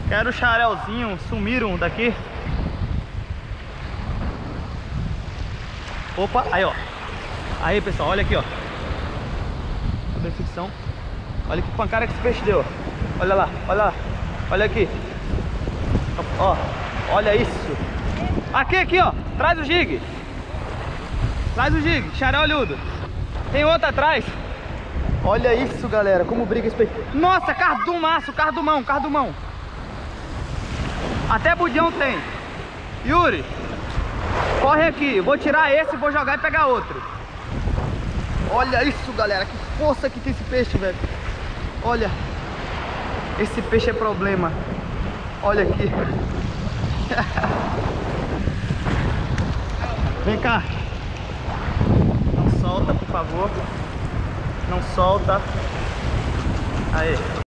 Quero o xarelzinho, sumiram daqui. Opa, aí ó. Aí pessoal, olha aqui ó. Sobre ficção. Olha que pancada que esse peixe deu. Olha lá, olha lá. Olha aqui. Ó, olha isso. Aqui ó. Traz o jig. Traz o jig, xarel olhudo. Tem outro atrás. Olha isso, galera, como briga esse peixe. Nossa, cardumaço, cardumão. Até budião tem. Yuri, corre aqui. Vou tirar esse, vou jogar e pegar outro. Olha isso, galera, que força que tem esse peixe, velho. Olha. Esse peixe é problema. Olha aqui. Vem cá. Não solta, por favor. Não solta. Aí.